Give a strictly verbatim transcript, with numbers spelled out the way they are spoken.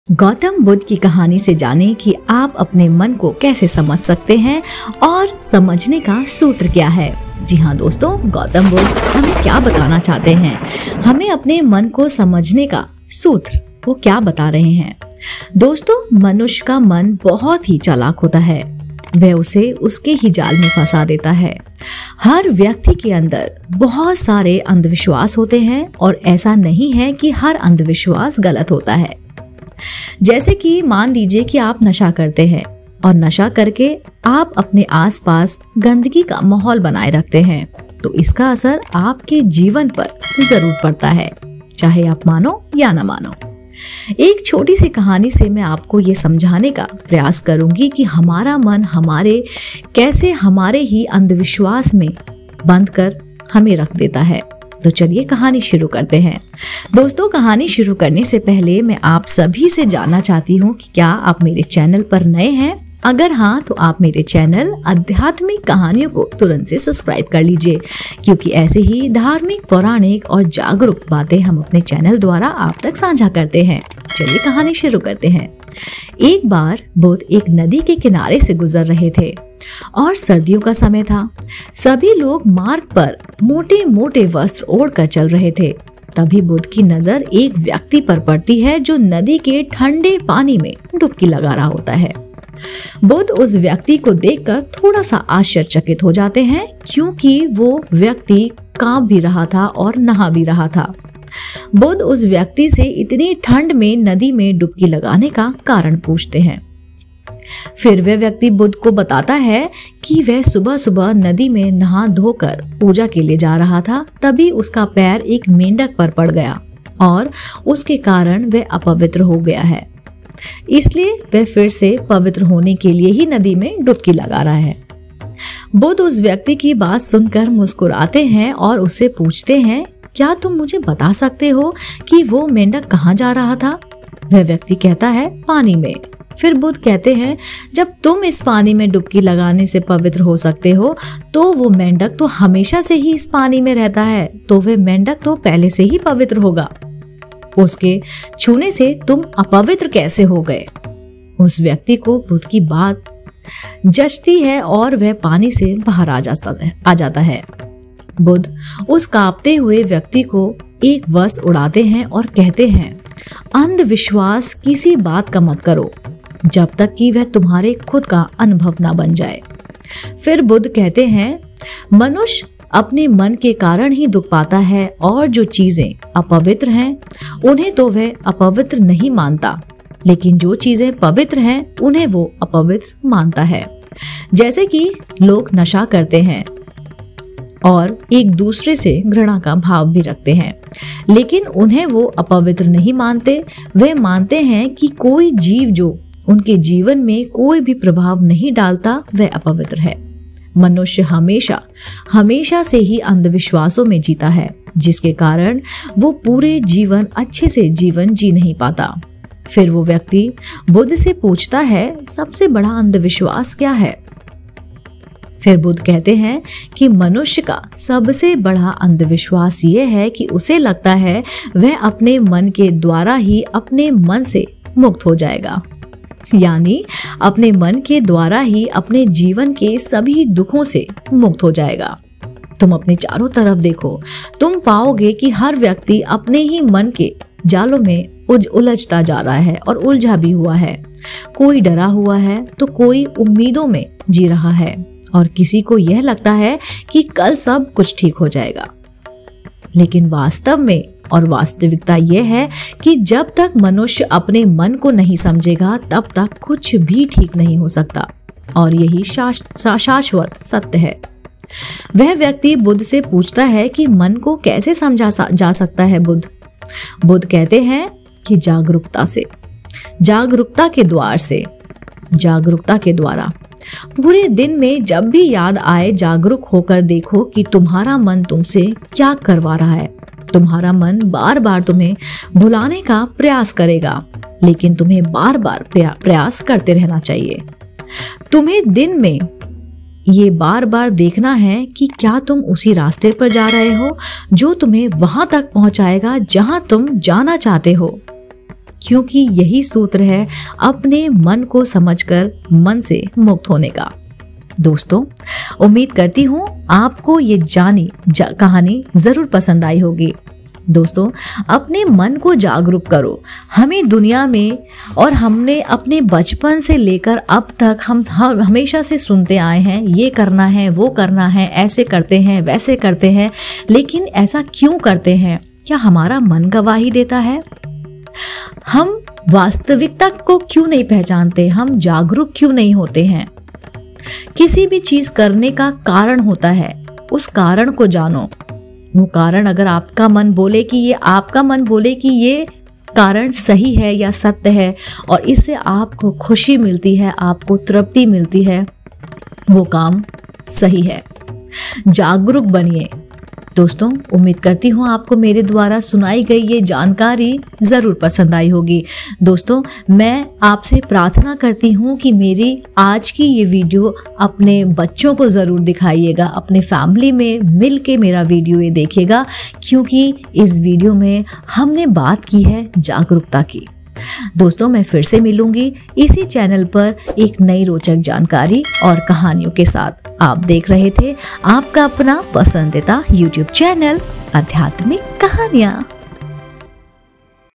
गौतम बुद्ध की कहानी से जानें कि आप अपने मन को कैसे समझ सकते हैं और समझने का सूत्र क्या है। जी हाँ दोस्तों, गौतम बुद्ध हमें क्या बताना चाहते हैं, हमें अपने मन को समझने का सूत्र वो क्या बता रहे हैं। दोस्तों, मनुष्य का मन बहुत ही चालाक होता है, वह उसे उसके ही जाल में फंसा देता है। हर व्यक्ति के अंदर बहुत सारे अंधविश्वास होते हैं और ऐसा नहीं है कि हर अंधविश्वास गलत होता है। जैसे कि मान लीजिए कि आप नशा करते हैं और नशा करके आप अपने आसपास गंदगी का माहौल बनाए रखते हैं, तो इसका असर आपके जीवन पर जरूर पड़ता है, चाहे आप मानो या ना मानो। एक छोटी सी कहानी से मैं आपको ये समझाने का प्रयास करूंगी कि हमारा मन हमारे कैसे हमारे ही अंधविश्वास में बंद कर हमें रख देता है। तो चलिए कहानी शुरू करते हैं। दोस्तों, कहानी शुरू करने से पहले मैं आप सभी से जानना चाहती हूँ कि क्या आप मेरे चैनल पर नए हैं? अगर हाँ, तो आप मेरे चैनल आध्यात्मिक कहानियों को तुरंत से सब्सक्राइब कर लीजिए, क्योंकि ऐसे ही धार्मिक, पौराणिक और जागरूक बातें हम अपने चैनल द्वारा आप तक साझा करते हैं। चलिए कहानी शुरू करते हैं। एक बार बुद्ध एक नदी के किनारे से गुजर रहे थे और सर्दियों का समय था। सभी लोग मार्ग पर मोटे मोटे वस्त्र ओढ़कर चल रहे थे। तभी बुद्ध की नजर एक व्यक्ति पर पड़ती है जो नदी के ठंडे पानी में डुबकी लगा रहा होता है। बुद्ध उस व्यक्ति को देखकर थोड़ा सा आश्चर्यचकित हो जाते हैं, क्योंकि वो व्यक्ति कांप भी रहा था और नहा भी रहा था। बुद्ध उस व्यक्ति से इतनी ठंड में नदी में डुबकी लगाने का कारण पूछते हैं। फिर वह व्यक्ति बुद्ध को बताता है कि वह सुबह सुबह नदी में नहा धोकर पूजा के लिए जा रहा था। तभी उसका पैर एक मेंढक पर पड़ गया और उसके कारण वह अपवित्र हो गया है, इसलिए वह फिर से पवित्र होने के लिए ही नदी में डुबकी लगा रहा है। बुद्ध उस व्यक्ति की बात सुनकर मुस्कुराते हैं और उससे पूछते हैं, क्या तुम मुझे बता सकते हो कि वो मेंढक कहाँ जा रहा था? वह व्यक्ति कहता है, पानी में। फिर बुद्ध कहते हैं, जब तुम इस पानी में डुबकी लगाने से पवित्र हो सकते हो, तो वो मेंढक तो हमेशा से ही इस पानी में रहता है, तो वह मेंढक तो पहले से ही पवित्र होगा। उसके छूने से तुम अपवित्र कैसे हो गए? उस व्यक्ति को बुद्ध की बात जचती है और वह पानी से बाहर आ जाता है आ जाता है। बुद्ध उस कांपते हुए व्यक्ति को एक वस्त्र उड़ाते हैं और कहते हैं, अंधविश्वास किसी बात का मत करो जब तक कि वह तुम्हारे खुद का अनुभव ना बन जाए। फिर बुद्ध कहते हैं, मनुष्य अपने मन के कारण ही दुख पाता है और जो चीजें अपवित्र हैं उन्हें तो वह अपवित्र नहीं मानता, लेकिन जो चीजें पवित्र हैं उन्हें वो अपवित्र मानता है। जैसे कि लोग नशा करते हैं और एक दूसरे से घृणा का भाव भी रखते हैं, लेकिन उन्हें वो अपवित्र नहीं मानते। वे मानते हैं कि कोई जीव जो उनके जीवन में कोई भी प्रभाव नहीं डालता वह अपवित्र है। मनुष्य हमेशा हमेशा से ही अंधविश्वासों में जीता है, जिसके कारण वो पूरे जीवन अच्छे से जीवन जी नहीं पाता। फिर वो व्यक्ति बुद्ध से पूछता है, सबसे बड़ा अंधविश्वास क्या है? फिर बुद्ध कहते हैं कि मनुष्य का सबसे बड़ा अंधविश्वास ये है कि उसे लगता है वह अपने मन के द्वारा ही अपने मन से मुक्त हो जाएगा, यानी अपने मन के द्वारा ही अपने जीवन के सभी दुखों से मुक्त हो जाएगा। तुम अपने चारों तरफ देखो, तुम पाओगे कि हर व्यक्ति अपने ही मन के जालों में उज उलझता जा रहा है और उलझा भी हुआ है। कोई डरा हुआ है तो कोई उम्मीदों में जी रहा है और किसी को यह लगता है कि कल सब कुछ ठीक हो जाएगा। लेकिन वास्तव में और वास्तविकता यह है कि जब तक मनुष्य अपने मन को नहीं समझेगा तब तक कुछ भी ठीक नहीं हो सकता, और यही शाश्वत सत्य है। वह व्यक्ति बुद्ध से पूछता है कि मन को कैसे समझा जा सकता है बुद्ध? बुद्ध कहते हैं कि जागरूकता से, जागरूकता के द्वार से, जागरूकता के द्वारा। पूरे दिन में जब भी याद आए जागरूक होकर देखो कि तुम्हारा मन तुमसे क्या करवा रहा है। तुम्हारा मन बार बार तुम्हें भुलाने का प्रयास करेगा, लेकिन तुम्हें बार बार प्रयास करते रहना चाहिए। तुम्हें दिन में ये बार बार देखना है कि क्या तुम उसी रास्ते पर जा रहे हो जो तुम्हें वहां तक पहुंचाएगा जहां तुम जाना चाहते हो। क्योंकि यही सूत्र है अपने मन को समझकर मन से मुक्त होने का। दोस्तों, उम्मीद करती हूँ आपको ये जानी जा, कहानी जरूर पसंद आई होगी। दोस्तों, अपने मन को जागरूक करो। हमें दुनिया में और हमने अपने बचपन से लेकर अब तक हम हमेशा से सुनते आए हैं, ये करना है, वो करना है, ऐसे करते हैं, वैसे करते हैं, लेकिन ऐसा क्यों करते हैं? क्या हमारा मन गवाही देता है? हम वास्तविकता को क्यों नहीं पहचानते? हम जागरूक क्यों नहीं होते हैं? किसी भी चीज करने का कारण होता है, उस कारण को जानो। वो कारण अगर आपका मन बोले कि ये आपका मन बोले कि ये कारण सही है या सत्य है और इससे आपको खुशी मिलती है, आपको तृप्ति मिलती है, वो काम सही है। जागरूक बनिए। दोस्तों, उम्मीद करती हूँ आपको मेरे द्वारा सुनाई गई ये जानकारी ज़रूर पसंद आई होगी। दोस्तों, मैं आपसे प्रार्थना करती हूँ कि मेरी आज की ये वीडियो अपने बच्चों को ज़रूर दिखाइएगा, अपने फैमिली में मिल के मेरा वीडियो ये देखिएगा, क्योंकि इस वीडियो में हमने बात की है जागरूकता की। दोस्तों, मैं फिर से मिलूंगी इसी चैनल पर एक नई रोचक जानकारी और कहानियों के साथ। आप देख रहे थे आपका अपना पसंदीदा यूट्यूब चैनल आध्यात्मिक कहानियाँ।